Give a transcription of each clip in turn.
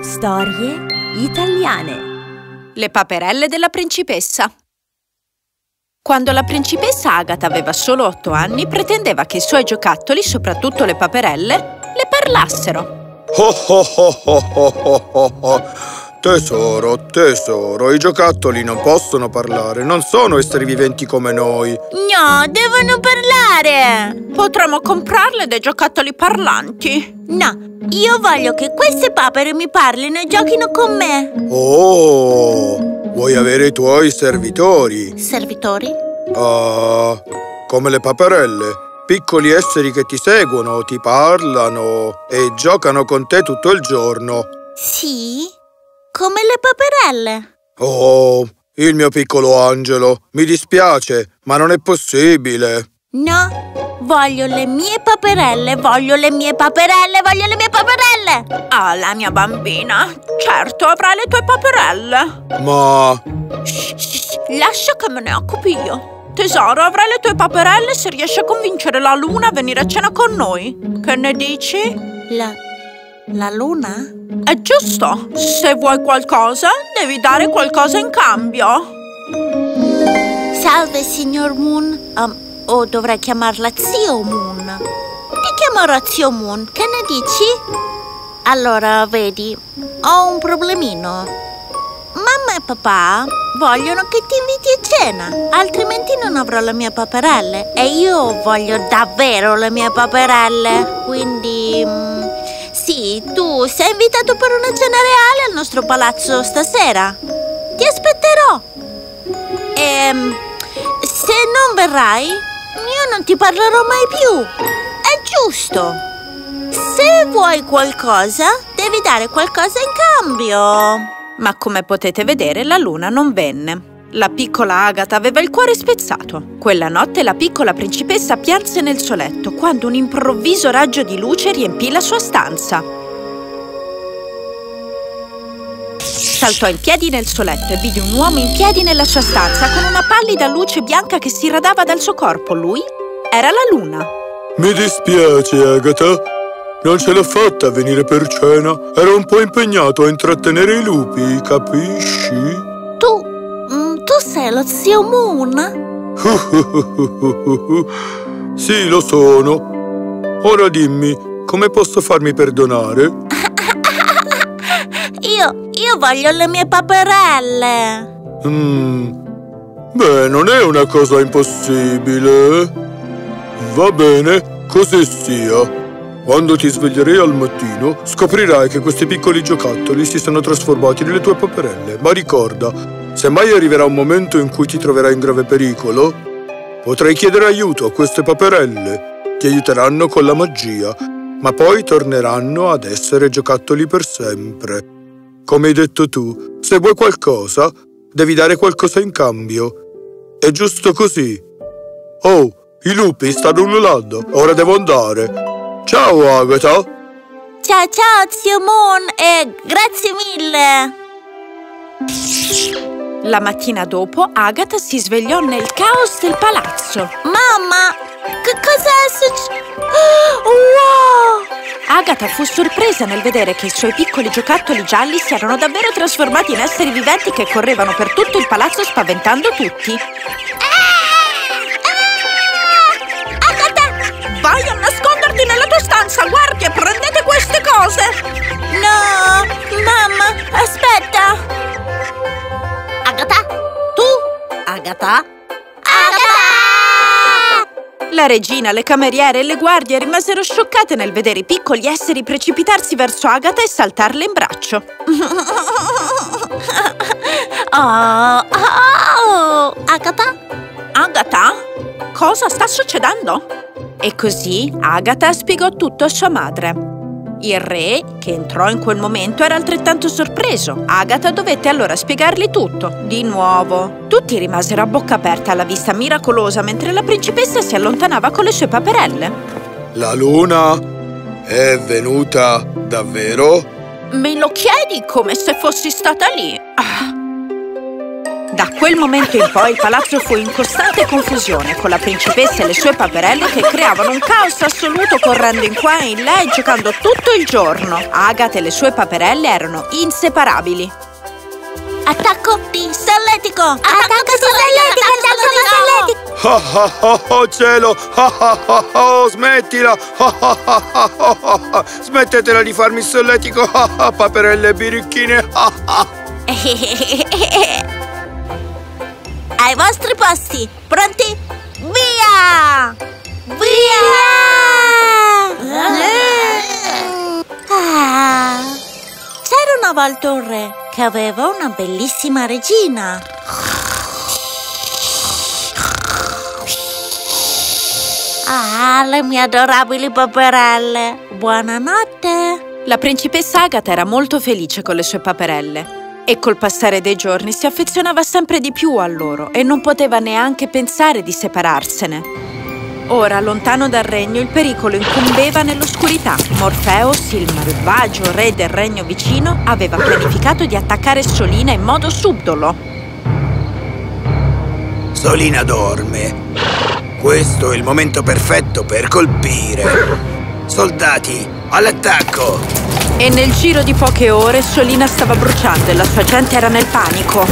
Storie italiane. Le paperelle della principessa. Quando la principessa Agatha aveva solo 8 anni, pretendeva che i suoi giocattoli, soprattutto le paperelle, le parlassero. Tesoro, tesoro, i giocattoli non possono parlare, non sono esseri viventi come noi. No, devono parlare! Potremmo comprarle dei giocattoli parlanti. No, io voglio che queste papere mi parlino e giochino con me. Oh, vuoi avere i tuoi servitori? Servitori? Come le paperelle. Piccoli esseri che ti seguono, ti parlano e giocano con te tutto il giorno. Sì? Come le paperelle. Oh, il mio piccolo angelo, mi dispiace, ma non è possibile. No, voglio le mie paperelle, voglio le mie paperelle, voglio le mie paperelle. Ah, la mia bambina, certo avrai le tue paperelle. Ma... Lascia che me ne occupi io. Tesoro, avrai le tue paperelle se riesci a convincere la luna a venire a cena con noi. Che ne dici? La luna? È giusto. Se vuoi qualcosa, devi dare qualcosa in cambio. Salve, signor Moon. O dovrei chiamarla Zio Moon. Ti chiamerò Zio Moon, che ne dici? Allora, vedi, ho un problemino. Mamma e papà vogliono che ti inviti a cena, altrimenti non avrò le mie paperelle. E io voglio davvero le mie paperelle. Quindi... sì, tu sei invitato per una cena reale al nostro palazzo stasera. Ti aspetterò. Se non verrai, io non ti parlerò mai più. È giusto. Se vuoi qualcosa, devi dare qualcosa in cambio. Ma come potete vedere, la luna non venne. La piccola Agatha aveva il cuore spezzato. Quella notte la piccola principessa pianse nel suo letto quando un improvviso raggio di luce riempì la sua stanza. Saltò in piedi nel suo letto e vide un uomo in piedi nella sua stanza con una pallida luce bianca che si radava dal suo corpo. Lui era la luna. Mi dispiace, Agatha. Non ce l'ho fatta a venire per cena. Ero un po' impegnato a intrattenere i lupi, capisci? Tu sei lo Zio Moon? Sì, lo sono. Ora dimmi, come posso farmi perdonare? Io voglio le mie paperelle. Beh, non è una cosa impossibile. Va bene, così sia. Quando ti sveglierai al mattino, scoprirai che questi piccoli giocattoli si sono trasformati nelle tue paperelle. Ma ricorda, se mai arriverà un momento in cui ti troverai in grave pericolo, potrai chiedere aiuto a queste paperelle. Ti aiuteranno con la magia, ma poi torneranno ad essere giocattoli per sempre. Come hai detto tu, se vuoi qualcosa, devi dare qualcosa in cambio. È giusto così. Oh, i lupi stanno ululando. Ora devo andare. Ciao, Agatha. Ciao, Zio Moon, e grazie mille. La mattina dopo, Agatha si svegliò nel caos del palazzo. Mamma, che cosa è successo? Wow! Agatha fu sorpresa nel vedere che i suoi piccoli giocattoli gialli si erano davvero trasformati in esseri viventi che correvano per tutto il palazzo spaventando tutti. Agatha! Vai a nasconderti nella tua stanza, guardie, prendete queste cose! No, mamma, aspetta! Agatha? Tu? Agatha? Agatha! La regina, le cameriere e le guardie rimasero scioccate nel vedere i piccoli esseri precipitarsi verso Agatha e saltarle in braccio. Agatha? Agatha? Cosa sta succedendo? E così Agatha spiegò tutto a sua madre. Il re, che entrò in quel momento, era altrettanto sorpreso. Agatha dovette allora spiegargli tutto, di nuovo. Tutti rimasero a bocca aperta alla vista miracolosa mentre la principessa si allontanava con le sue paperelle. La luna è venuta davvero? Me lo chiedi come se fossi stata lì? Da quel momento in poi il palazzo fu in costante confusione, con la principessa e le sue paperelle che creavano un caos assoluto correndo in qua e in là e giocando tutto il giorno. Agatha e le sue paperelle erano inseparabili. Attacco di solletico! Attacco di solletico! Oh cielo! Smettila! Smettetela di farmi il solletico! Paperelle birichine! Ai vostri posti! Pronti? Via! Via! C'era una volta un re che aveva una bellissima regina. Le mie adorabili paperelle. Buonanotte. La principessa Agatha era molto felice con le sue paperelle e col passare dei giorni si affezionava sempre di più a loro e non poteva neanche pensare di separarsene. Ora, lontano dal regno, il pericolo incombeva nell'oscurità. Morpheus, il malvagio re del regno vicino, aveva pianificato di attaccare Solina in modo subdolo. Solina dorme. Questo è il momento perfetto per colpire. Soldati, all'attacco! E nel giro di poche ore Solina stava bruciando e la sua gente era nel panico.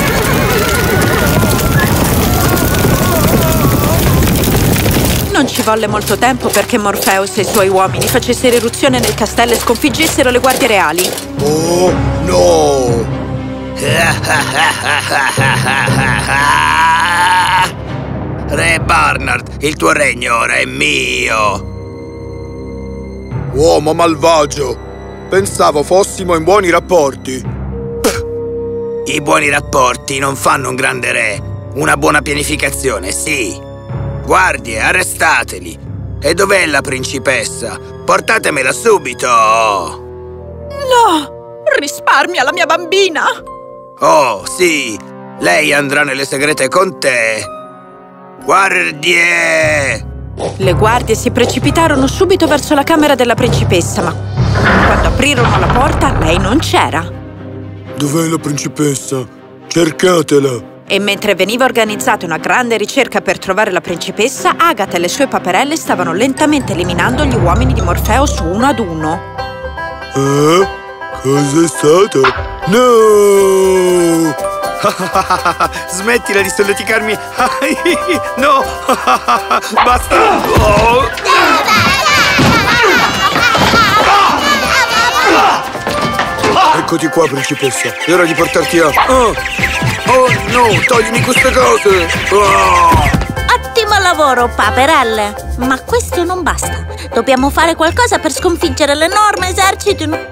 Non ci volle molto tempo perché Morpheus e i suoi uomini facessero irruzione nel castello e sconfiggessero le guardie reali. Oh no! Re Barnard, il tuo regno ora è mio! Uomo malvagio! Pensavo fossimo in buoni rapporti. I buoni rapporti non fanno un grande re. Una buona pianificazione, sì. Guardie, arrestateli! E dov'è la principessa? Portatemela subito! No! Risparmia la mia bambina! Oh, sì! Lei andrà nelle segrete con te! Guardie! Le guardie si precipitarono subito verso la camera della principessa, ma quando aprirono la porta, lei non c'era. Dov'è la principessa? Cercatela! E mentre veniva organizzata una grande ricerca per trovare la principessa, Agatha e le sue paperelle stavano lentamente eliminando gli uomini di Morpheus uno ad uno. Cos'è stato? No! Smettila di solleticarmi! No! Basta! Eccoti qua, principessa. È ora di portarti a... Oh no, toglimi queste cose! Ottimo lavoro, paperelle! Ma questo non basta. Dobbiamo fare qualcosa per sconfiggere l'enorme esercito una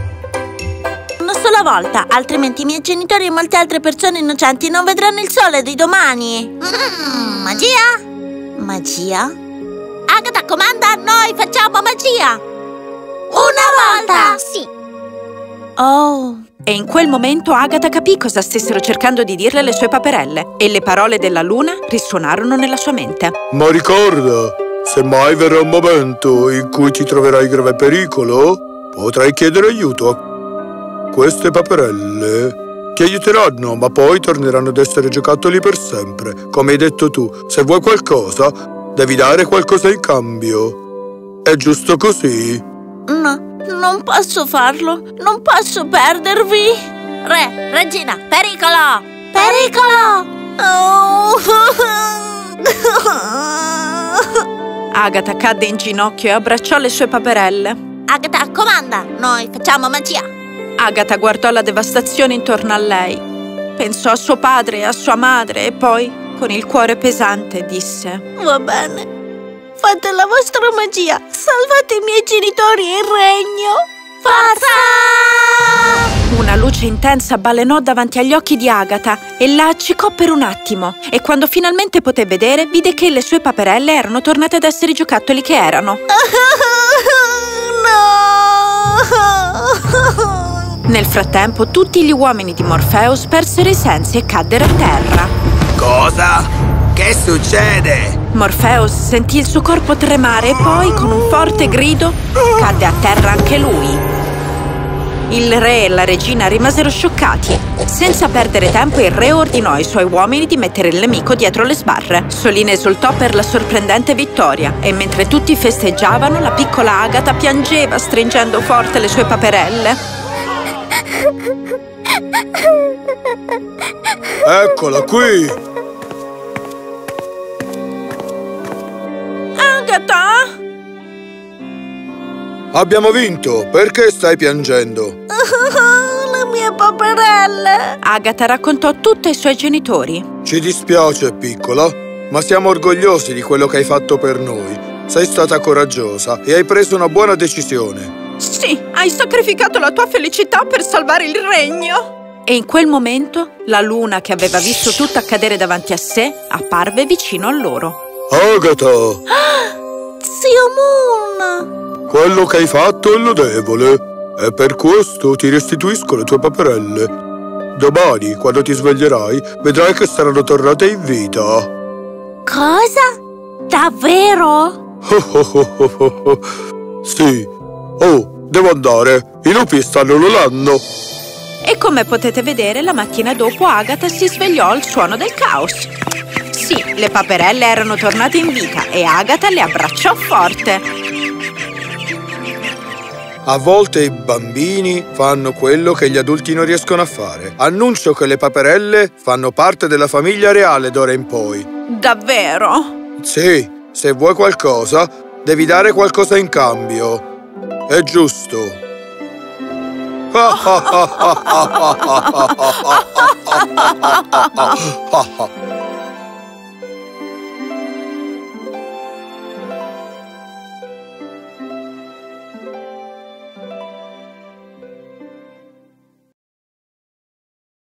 sola volta, altrimenti i miei genitori e molte altre persone innocenti non vedranno il sole di domani. Magia? Magia? Agatha comanda, noi facciamo magia! Una volta! Sì! Oh! E in quel momento Agatha capì cosa stessero cercando di dirle le sue paperelle e le parole della luna risuonarono nella sua mente. Ma ricorda, se mai verrà un momento in cui ti troverai in grave pericolo, potrai chiedere aiuto a queste paperelle. Ti aiuteranno, ma poi torneranno ad essere giocattoli per sempre. Come hai detto tu, se vuoi qualcosa, devi dare qualcosa in cambio. È giusto così? No. Non posso farlo! Non posso perdervi! Re, regina, pericolo! Pericolo! Oh. Agatha cadde in ginocchio e abbracciò le sue paperelle. Agatha, comanda! Noi facciamo magia! Agatha guardò la devastazione intorno a lei. Pensò a suo padre e a sua madre e poi, con il cuore pesante, disse: Va bene. Fate la vostra magia! Salvate i miei genitori e il regno! Forza! Una luce intensa balenò davanti agli occhi di Agatha e la accecò per un attimo. E quando finalmente poté vedere, vide che le sue paperelle erano tornate ad essere i giocattoli che erano. No! Nel frattempo, tutti gli uomini di Morpheus persero i sensi e caddero a terra. Cosa? Che succede? Morpheus sentì il suo corpo tremare e poi, con un forte grido, cadde a terra anche lui. Il re e la regina rimasero scioccati. Senza perdere tempo, il re ordinò ai suoi uomini di mettere il nemico dietro le sbarre. Solina esultò per la sorprendente vittoria e mentre tutti festeggiavano, la piccola Agata piangeva stringendo forte le sue paperelle. Eccola qui! Agata! Abbiamo vinto! Perché stai piangendo? Le mie paperelle! Agata raccontò tutto ai suoi genitori. Ci dispiace, piccola, ma siamo orgogliosi di quello che hai fatto per noi. Sei stata coraggiosa e hai preso una buona decisione. Sì, hai sacrificato la tua felicità per salvare il regno! E in quel momento, la luna, che aveva visto tutto accadere davanti a sé, apparve vicino a loro. Agata! Zio Moon! Quello che hai fatto è lodevole e per questo ti restituisco le tue paperelle. Domani, quando ti sveglierai, vedrai che saranno tornate in vita. Cosa? Davvero? Sì. Oh, devo andare. I lupi stanno ululando. E come potete vedere, la mattina dopo Agata si svegliò al suono del caos. Sì, le paperelle erano tornate in vita e Agata le abbracciò forte. A volte i bambini fanno quello che gli adulti non riescono a fare. Annuncio che le paperelle fanno parte della famiglia reale d'ora in poi. Davvero? Sì, se vuoi qualcosa, devi dare qualcosa in cambio. È giusto.